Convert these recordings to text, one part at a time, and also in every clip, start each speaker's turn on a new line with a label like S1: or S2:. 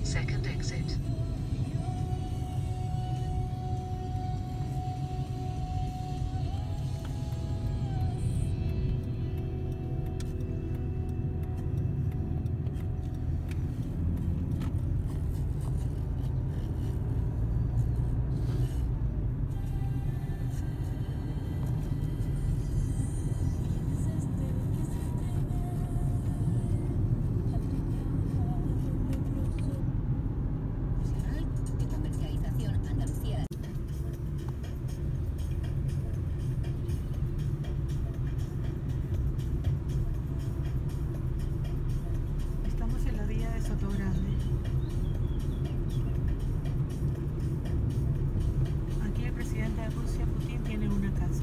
S1: second exit.
S2: Estamos en la vía de Sotogrande. Aquí el presidente de Rusia, Putin, tiene una casa.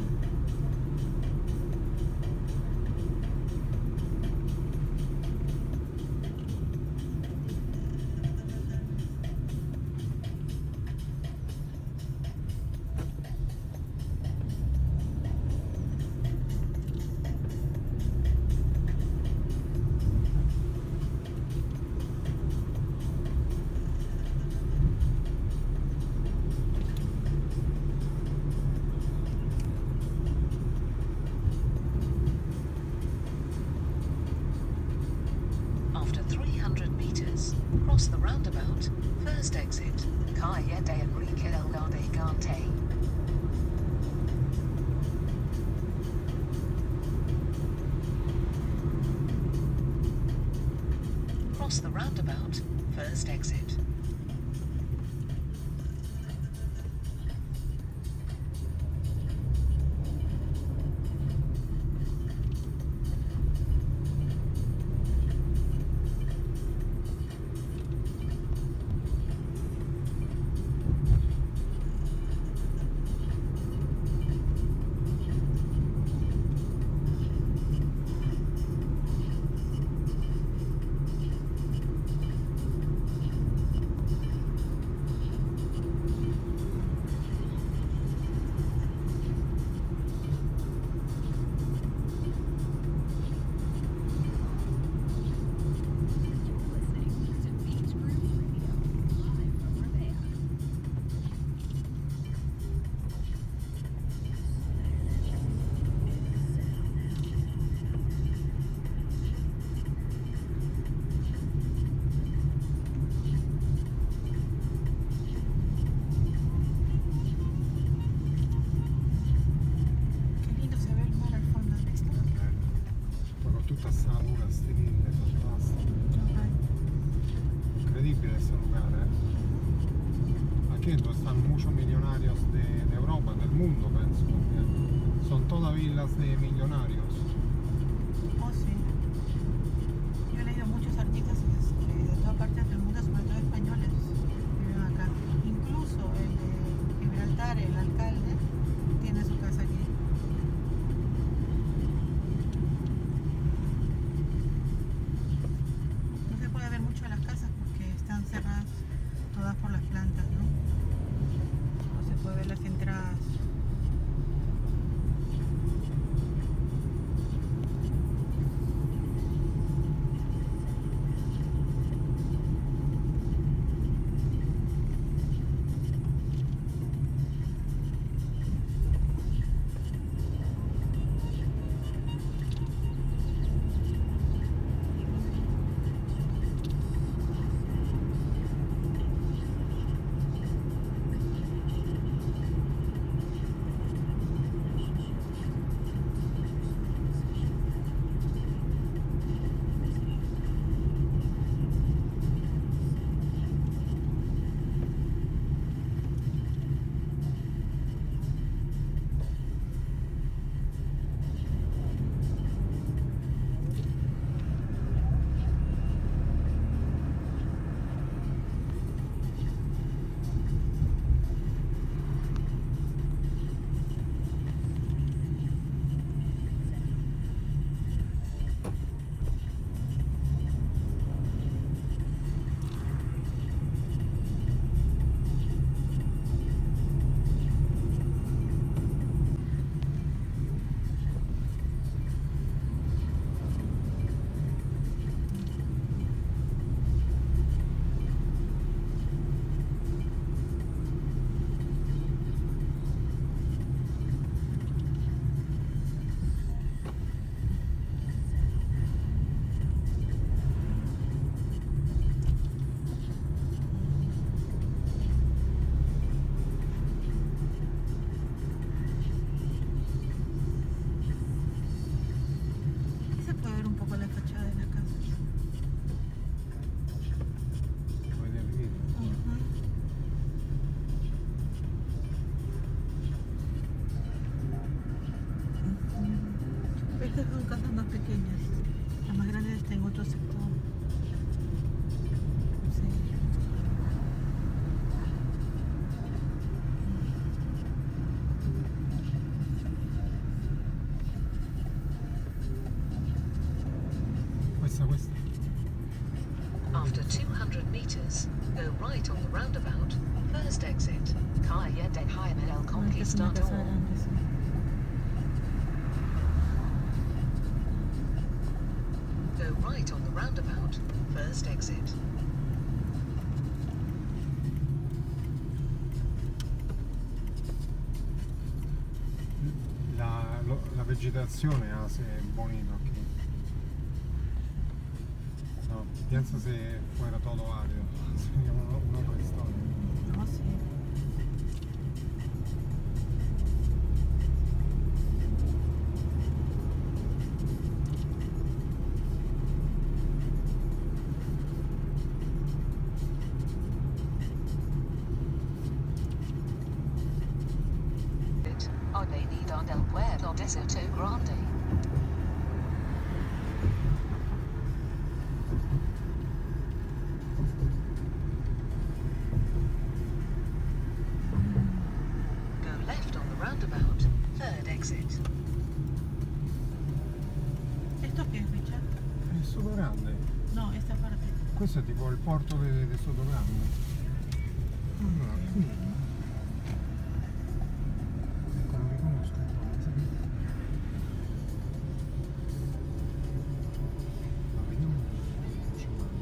S1: After 300 meters, cross the roundabout, first exit. Calle de Enrique Delgado Gante. Cross the roundabout, first exit.
S3: Tutta sta luna sterile, fantastica. Incredibile este lugar, Aquí es donde están muchos millonarios de Europa, del mundo, pienso, porque son todas villas de millonarios.
S2: Oh, sí. Yo he leído muchos artistas de todas partes del mundo, sobre todo españoles, que viven acá. Incluso el de Gibraltar, el alcalde, tiene su casa aquí. No se puede ver mucho las casas porque están cerradas todas por las plantas, ¿no? No se puede ver las entradas.
S1: right on the roundabout, first exit, calle de Jaime el
S2: Ah, esta es una casa
S1: Conquistador.
S2: grande, sí.
S1: Go right on the roundabout, first exit.
S3: La vegetazione è bonita aquí. No, piensa se fuera todo árido, sería una historia.
S2: No, sí.
S1: Avenida del Pueblo de Sotogrande. Go left on the roundabout, third exit.
S2: ¿Esto qué es, Richard?
S3: È Sotogrande.
S2: No, esta parte.
S3: Questo è tipo il porto di Sotogrande. Ah, qui. Ecco, lo riconosco. Ma vediamo un po'. Ci guardo.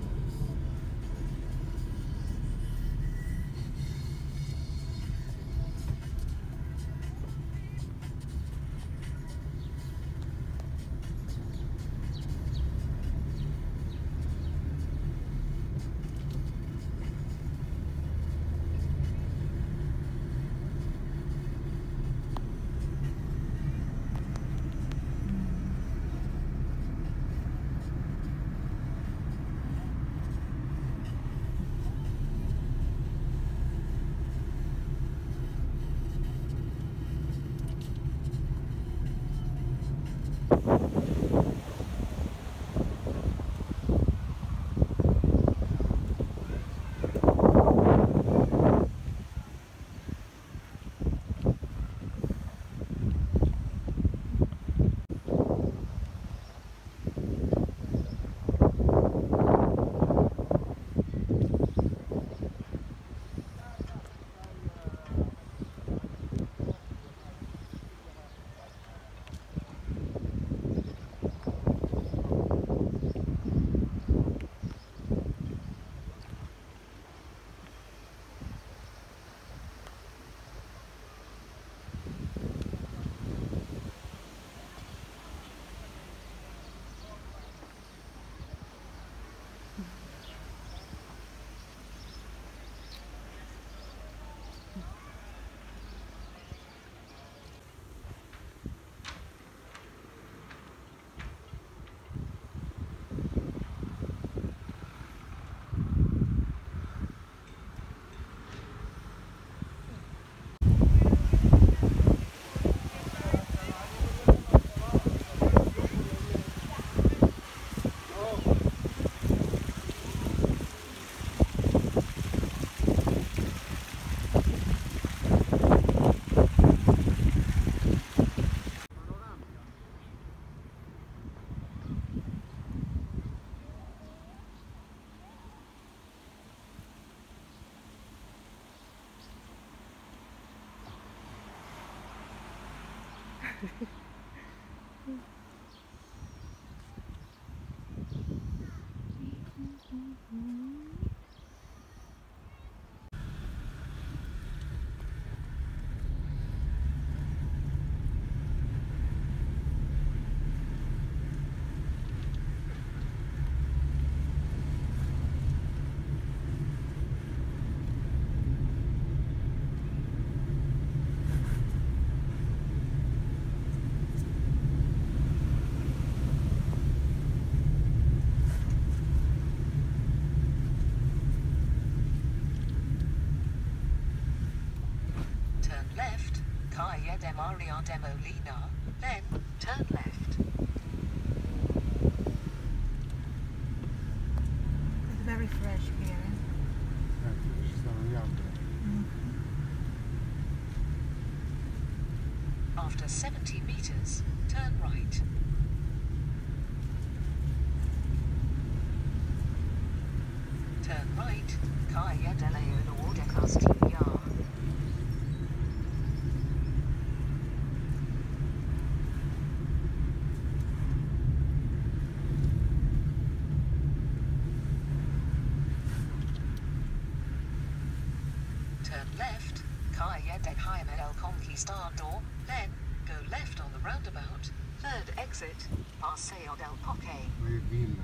S1: Calle de Maria de Molina, then turn left.
S2: It's very fresh here.
S3: Ci stanno gli altri.
S1: After 70 meters, turn right. Turn right, Calle de la turn left, calle de Jaime el Conquistador, then go left on the roundabout, third exit, Paseo del Poque.
S3: Le ville.